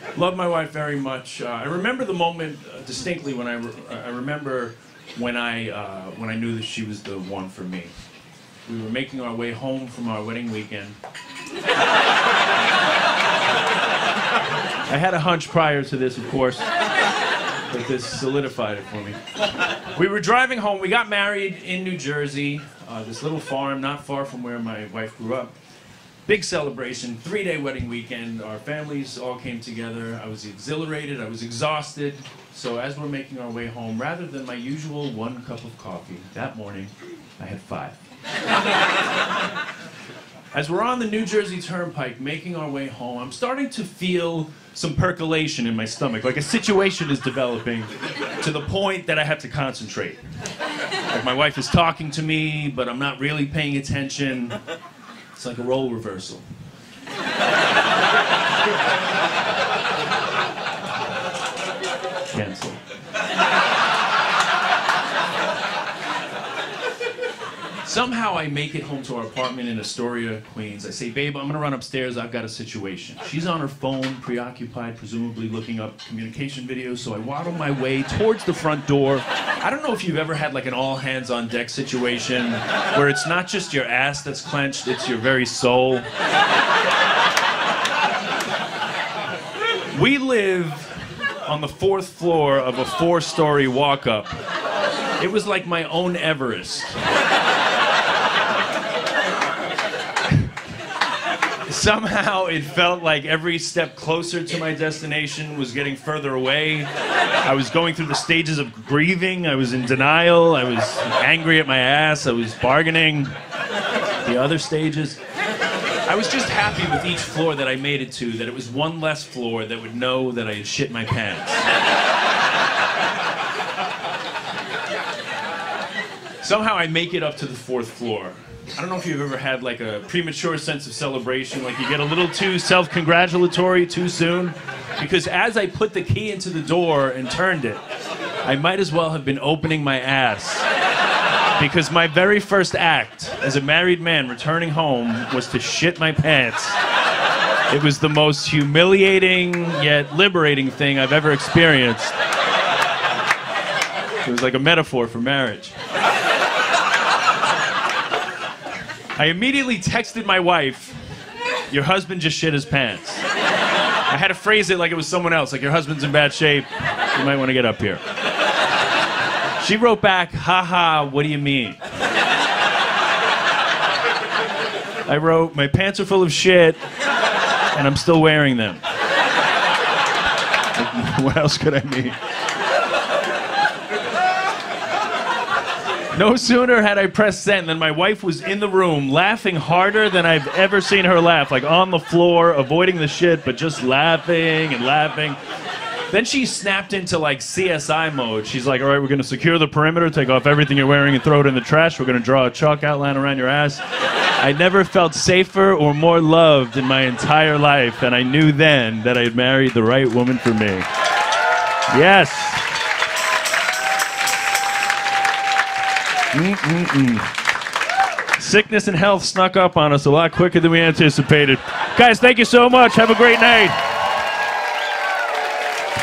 Love my wife very much. I remember the moment distinctly when I remember when I knew that she was the one for me. We were making our way home from our wedding weekend. I had a hunch prior to this, of course, but this solidified it for me. We were driving home. We got married in New Jersey, this little farm not far from where my wife grew up. Big celebration, 3-day wedding weekend. Our families all came together. I was exhilarated, I was exhausted. So as we're making our way home, rather than my usual 1 cup of coffee, that morning I had 5. As we're on the New Jersey Turnpike making our way home, I'm starting to feel some percolation in my stomach, like a situation is developing to the point that I have to concentrate. Like my wife is talking to me, but I'm not really paying attention. It's like a role reversal. Cancel. Somehow I make it home to our apartment in Astoria, Queens. I say, babe, I'm gonna run upstairs, I've got a situation. She's on her phone, preoccupied, presumably looking up communication videos, so I waddle my way towards the front door. I don't know if you've ever had like an all hands on deck situation where it's not just your ass that's clenched, it's your very soul. We live on the 4th floor of a 4-story walk-up. It was like my own Everest. Somehow it felt like every step closer to my destination was getting further away. I was going through the stages of grieving. I was in denial. I was angry at my ass. I was bargaining. The other stages. I was just happy with each floor that I made it to, that it was one less floor that would know that I had shit my pants. Somehow I make it up to the 4th floor. I don't know if you've ever had like a premature sense of celebration, like you get a little too self-congratulatory too soon. Because as I put the key into the door and turned it, I might as well have been opening my ass. Because my very first act as a married man returning home was to shit my pants. It was the most humiliating yet liberating thing I've ever experienced. It was like a metaphor for marriage. I immediately texted my wife, your husband just shit his pants. I had to phrase it like it was someone else, like your husband's in bad shape, you might want to get up here. She wrote back, haha, what do you mean? I wrote, my pants are full of shit, and I'm still wearing them. What else could I mean? No sooner had I pressed send than my wife was in the room laughing harder than I've ever seen her laugh, like on the floor, avoiding the shit, but just laughing and laughing. Then she snapped into like CSI mode. She's like, all right, we're gonna secure the perimeter, take off everything you're wearing and throw it in the trash. We're gonna draw a chalk outline around your ass. I never felt safer or more loved in my entire life, and I knew then that I had married the right woman for me. Yes. Sickness and health snuck up on us a lot quicker than we anticipated. Guys, thank you so much. Have a great night.